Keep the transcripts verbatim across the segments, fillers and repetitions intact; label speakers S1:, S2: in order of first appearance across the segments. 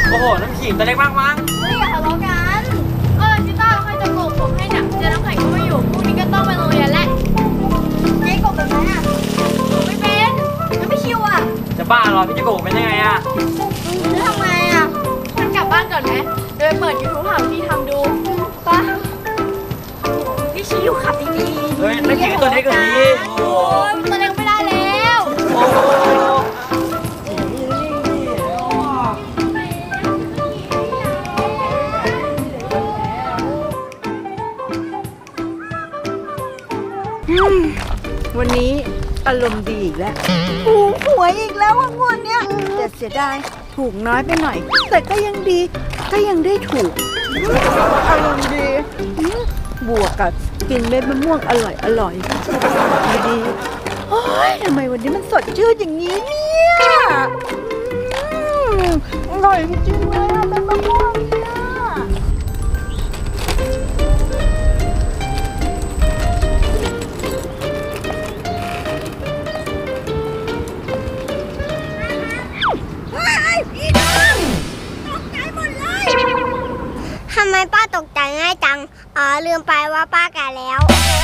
S1: โอ้โหน้ำขิงตัวเล็กมากมั้ง
S2: เฮ้ยอย่าทะเลาะกันเออชิต้าใครจะโกงผมให้เนี่ยเจน้ำแข็งก็ไม่อยู่พรุ่งนี้ก็ต้องไปโรงเรียนแล้วเจ๊โกงเป็นไหมอ่ะผมไม่เป็นแล้วไม่คิวอ่ะ
S1: จะบ้าหรอพี่จะโกงเป็นยังไงอ่ะ
S2: จะทำไงอ่ะฉันกลับบ้านก่อนไหมเดี๋ยวไปเปิดยูทูบหาวิธีทำดูป่ะพี่ชิวขับดีๆ
S1: เฮ้ยน้ำขิงตัวเล็กกว่านี้
S2: โอ้ยตัวเล็กไม่ได้แล้ว
S1: โอ้
S3: วันนี้อารมณ์ดีอีกแล้วถูกหวยอีกแล้วว่างวดเนี้ยแต่เสียดายถูกน้อยไปหน่อยแต่ก็ยังดีก็ยังได้ถูกอารมณ์ดีบวกกับกินเม็ดมะม่วงอร่อยอร่อยดีโอ้ยทำไมวันนี้มันสดชื่นอย่างนี้เนี่ยอร่อยจริงๆเลยเม็ดมะม่วงเนี่ย
S4: ทำไมป้าตกใจง่ายจัง อ๋อลืมไปว่าป้าแก่แล้ว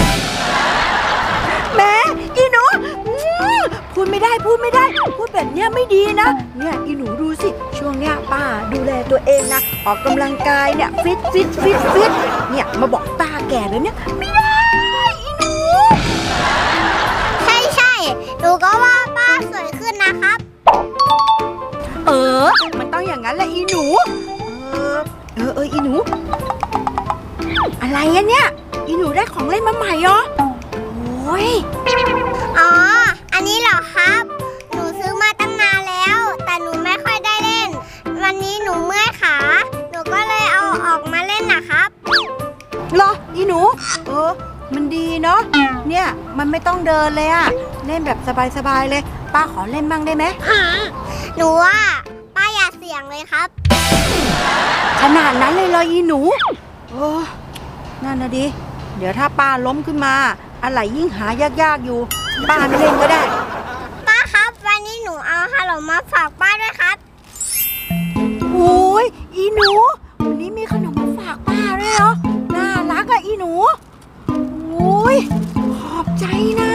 S3: แม่อีหนูพูดไม่ได้พูดไม่ได้พูดแบบเนี้ยไม่ดีนะเนี่ยอีหนูดูสิช่วงเนี้ยป้าดูแลตัวเองนะออกกำลังกายเนี่ยฟิตฟิตฟิตฟิตเนี่ยมาบอกป้าแก่แล้วเนี่ยไม่ได้อีหนู
S4: ใช่ใช่หนูก็ว่าป้าสวยขึ้นนะครับ
S3: เออมันต้องอย่างนั้นแหละอีหนูเออเออเอออีหนูอะไรอะเนี่ยอีหนูได้ของเล่นมาใหม่เหรอโอ้ย
S4: อ๋ออันนี้เหรอครับหนูซื้อมาตั้งนานแล้วแต่หนูไม่ค่อยได้เล่นวันนี้หนูเมื่อยขาหนูก็เลยเอาออกมาเล่นนะครับ
S3: เหรออีหนูเออมันดีเนาะเนี่ยมันไม่ต้องเดินเลยอะเล่นแบบสบายๆเลยป้าขอเล่นบ้างได้ไหม
S4: หนูว่าป้าอย่าเสี่ยงเลยครับ
S3: ขนาดนั้นเลยเหรออีหนูโอ้นั่นนะดิเดี๋ยวถ้าป้าล้มขึ้นมาอะไรยิ่งหายากๆอยู่ป้าไม่เล่นก็ได้
S4: ป้าครับวันนี้หนูเอาขนมมาฝากป้าด้วยครับ
S3: โอ้ยอีหนูวันนี้มีขนมมาฝากป้าด้วยเหรอน่ารักอะอีหนูโอ้ยขอบใจนะ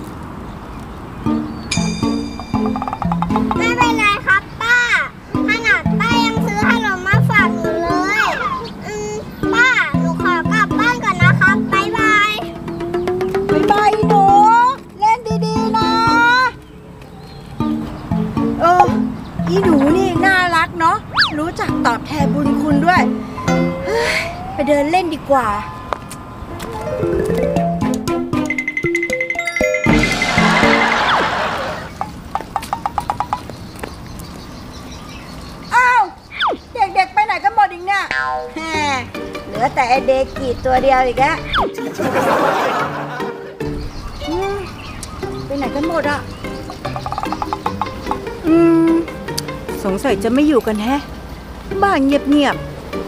S4: ไม่เป็นไรครับป้าขนาดป้ายังซื้อขนมมาฝากหนูเลยอืมป้าหนูขอกลับบ้านก่อนนะครับบ๊ายบาย
S3: บ๊ายบายหนูเล่นดีๆนะเอออีหนูนี่น่ารักเนาะรู้จักตอบแทนบุญคุณด้วยไปเดินเล่นดีกว่าเหลือแต่เด็กกีดตัวเดียวอีกแล้วไปไหนกันหมดอ่ะอืมสงสัยจะไม่อยู่กันแฮะบ้านเงียบ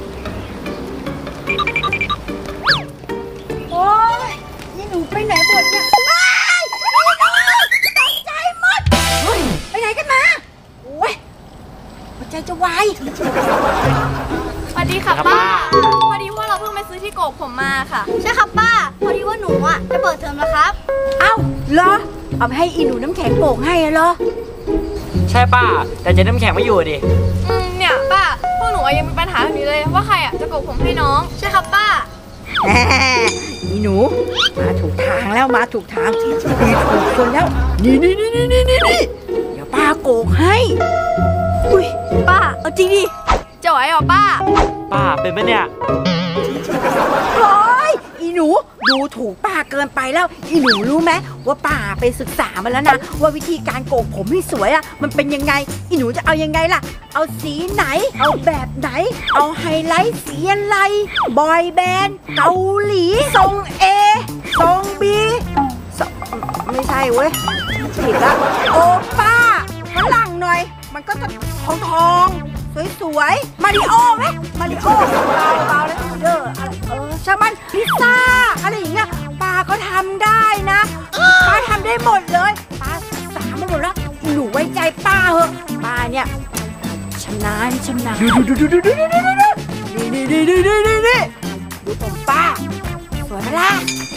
S3: ๆโอ้ยนี่หนูไปไหนหมดเนี่ยไปตกใจหมดไปไหนกันมาโอ้ยหัวใจจะวาย
S2: สวัสดีค่ะป้าพอดีว่าเราเพิ่งไปซื้อที่โกกผมมาค่ะ
S4: ใช่ครับป้าพอดีว่าหนูอ่ะจะเปิดเทอมแล้วครับ
S3: เอ้าเหรอเอาไปให้อีหนูน้ำแข็งโป่งให้เหรอ
S1: ใช่ป้าแต่เจ๊น้ำแข็งไม่อยู่ดิ
S2: อืมเนี่ยป้าพวกหนูยังมีปัญหาแบบนี้เลยว่าใครอ่ะจะโกกผมให้น้องใช่ครับป้า
S3: อีหนูมาถูกทางแล้วมาถูกทางมีถูกคนแล้วนี่นี่นี่นี่นี่นี่เดี๋ยวป้าโกกให้
S2: อุ้ยป้าเอาจริงดิจะไหวเหรอป้า
S1: ป้าเป็นปะเนี่ย
S3: โอ้ยอีหนูดูถูกป้าเกินไปแล้วอีหนูรู้ไหมว่าป้าไปศึกษามาแล้วนะว่าวิธีการโกกผมให้สวยอ่ะมันเป็นยังไงอีหนูจะเอายังไงล่ะเอาสีไหนเอาแบบไหนเอาไฮไลท์สีอะไรบอยแบนด์เกาหลีทรงเอทรงบีไม่ใช่เว้ยผิดละโอป้าฝรั่งหน่อยมันก็จะทองทองสวยๆมาริโอไหมมาริโอเบาเบาแล้วเด้อเออช่างมันพิซซ่าอะไรอย่างเงี้ยป้าก็ทำได้นะป้าทำได้หมดเลยป้าศึกษามาหมดแล้วหนูไว้ใจป้าเหอะป้าเนี่ยชชำนาญชำนาญดูดูดูดูดูดูดูดูนี่นี่นี่นี่นี่นี่ดูผมป้าสวยไหมล่ะ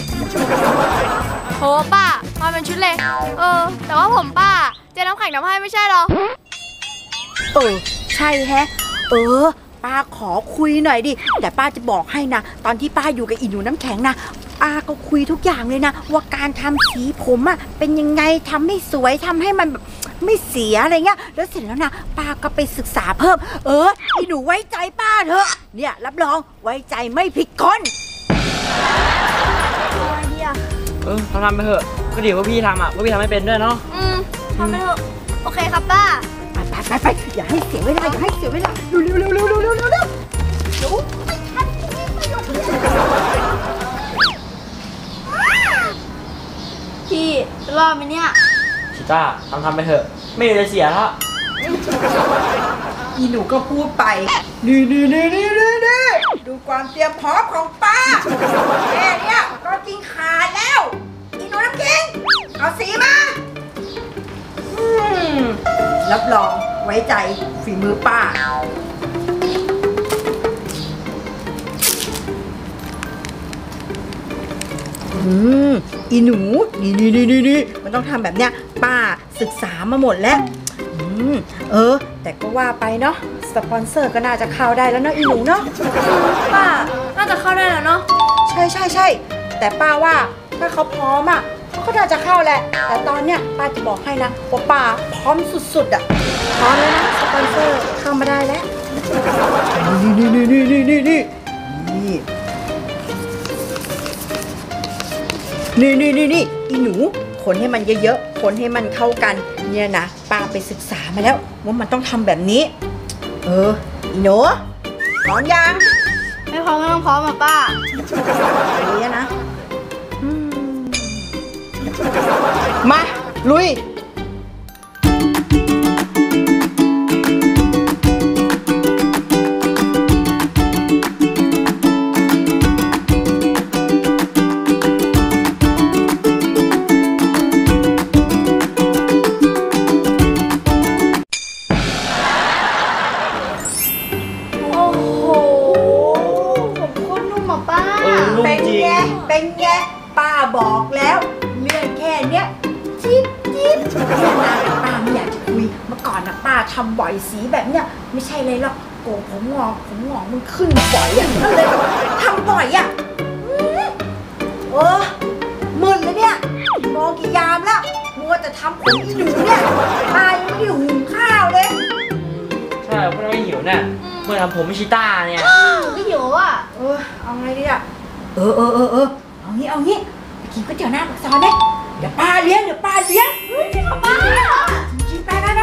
S2: โหป้ามาเป็นชุดเลย เออ แต่ว่าผมป้าเจ๊น้ำแข็งทำให้ไม่ใช่หรอ
S3: เออใช่แฮะเออป้าขอคุยหน่อยดิแต่ป้าจะบอกให้นะตอนที่ป้าอยู่กับอีหนูน้ำแข็งนะป้าก็คุยทุกอย่างเลยนะว่าการทำสีผมอะเป็นยังไงทำให้สวยทำให้มันแบบไม่เสียอะไรเงี้ยแล้วเสร็จแล้วนะป้าก็ไปศึกษาเพิ่มเอออีหนูไว้ใจป้าเถอะเนี่ยรับรองไว้ใจไม่ผิดคน
S1: เออเขาทำไปเถอะก็ดีว่าพี่ทำอ่ะว่าพี่ทำไม่เป็นด้วยเนาะ
S2: อืมทำไปเถอะ โอเคครับป้า
S3: ไปไปไปไปอย่าให้เสียเวลาอย่าให้เสียเวลาเร็วเร็วเร็วเร็วเร็วเร็วเร็วเร็วเดี๋ยวไม่ทัน
S2: พี่จะรอดไหมเนี่ย
S1: ชิต้าทำทำไปเถอะไม่มีอะไรเสียแล้ว
S3: อีหนูก็พูดไปนี่นี่นี่นี่นี่นี่ดูความเตรียมพร้อมของป้าแค่เนี้ยก็กินขาดแล้วอีหนูน้ำแข็งเอาสีมาอืมรับรองไว้ใจฝีมือป้าอืมอีหนูนี่นี่นี่นี่นี่มันต้องทำแบบเนี้ยป้าศึกษามาหมดแล้วอืมเออแต่ก็ว่าไปเนาะสปอนเซอร์ก็น่าจะเข้าได้แล้วเนาะอีหนูเนาะ
S2: ป้า น่าจะเข้าได้แล้วเนาะ
S3: ใช่ใช่ใช่แต่ป้าว่าถ้าเขาพร้อมอ่ะเขาก็น่าจะเข้าแหละแต่ตอนเนี้ยป้าจะบอกให้นะว่าป้าพร้อมสุดๆอ่ะพร้อมแล้วนะสปอนเซอร์เข้ามาได้แล้วนี่นี่นี่นี่นี่นี่นี่นี่นี่นี่นี่อีหนูคนให้มันเยอะๆคนให้มันเข้ากันเนี่ยนะป้าไปศึกษามาแล้วว่ามันต้องทำแบบนี้เอออีหนูพร้อมยัง
S2: ไม่พร้อมก็ต้องพร้อมอ่ะป้า
S3: อย่างนี้นะอืมมา ลุย
S2: โอ้โห ผมโคตรนุ่มอ่ะป้า
S1: เออนุ่ม
S3: เป็น
S1: จริง
S3: ไง เป็นไง ป้าบอกแล้ว เรื่องแค่เนี้ยจิ๊บจิ๊บเนี่ยนะป้าไม่อยากจะคุย เมื่อก่อนนะป้าทำบ่อยสีแบบเนี้ย ไม่ใช่เลยหรอกโกงผมงอกผมงอกมันขึ้นบ่อยอ่ะก็เลยแบบทำบ่อยอ่ะอืมโอ้มึนเลยเนี่ย มองกี่ยามแล้วมัวแต่ทำผมอีหนูเนี่ยป้ายังไม่ได้หุงข้าวเลย
S1: ใช่เพราะเราไม่หิวเนี่ยเมื่อทำผมไม่ชิต้าเนี่ย
S2: ไม่หิวอ่ะ
S3: เออเอาไงดีอ่ะเออเออเออเออเอางี้เอางี้ไปกินก๋วยเตี๋ยวหน้าปากซอยไหมเดี๋ยวป้าเลี้ยงเดี๋ยวป้าเลี้ยงเฮ้ยจริงเหรอป้าจริงๆไปไปไป